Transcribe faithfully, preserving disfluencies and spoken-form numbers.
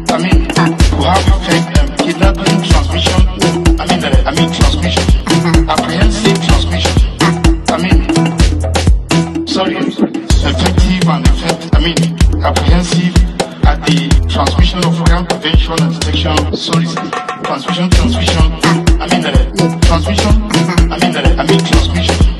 I mean, we have effect, um, kidnapping, transmission, I mean, uh, I mean transmission, apprehensive transmission, I mean, sorry, effective and effect, I mean, apprehensive at the transmission of crime prevention and detection, sorry, transmission, transmission, I mean, uh, transmission, I mean, uh, I mean transmission.